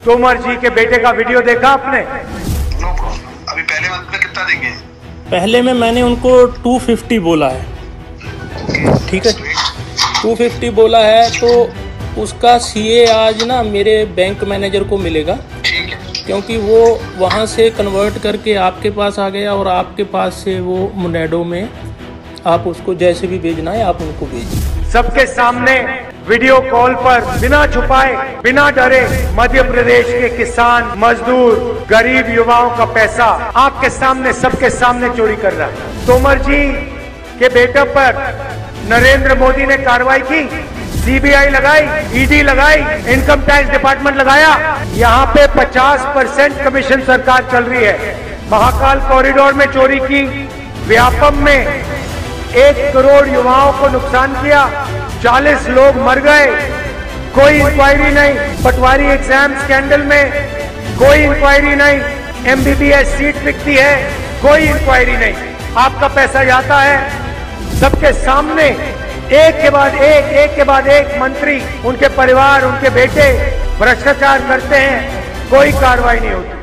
तोमर जी के बेटे का वीडियो देखा आपने? No problem. अभी पहले मंथ में कितना देंगे? पहले में मैंने उनको 250 बोला है, ठीक है, 250 बोला है। तो उसका सीए आज ना मेरे बैंक मैनेजर को मिलेगा, ठीक है, क्योंकि वो वहाँ से कन्वर्ट करके आपके पास आ गया और आपके पास से वो मुनेडो में आप उसको जैसे भी भेजना है आप उनको भेजिए। सबके सामने वीडियो कॉल पर बिना छुपाए, बिना डरे मध्य प्रदेश के किसान, मजदूर, गरीब युवाओं का पैसा आपके सामने, सबके सामने चोरी कर रहा है। तोमर जी के बेटे पर नरेंद्र मोदी ने कार्रवाई की, सीबीआई लगाई, ईडी लगाई, इनकम टैक्स डिपार्टमेंट लगाया। यहाँ पे 50% कमीशन सरकार चल रही है। महाकाल कॉरिडोर में चोरी की, व्यापम में 1 करोड़ युवाओं को नुकसान किया, 40 लोग मर गए, कोई इंक्वायरी नहीं। पटवारी एग्जाम स्कैंडल में कोई इंक्वायरी नहीं। एमबीबीएस सीट बिकती है, कोई इंक्वायरी नहीं। आपका पैसा जाता है, सबके सामने एक के बाद एक मंत्री, उनके परिवार, उनके बेटे भ्रष्टाचार करते हैं, कोई कार्रवाई नहीं होती।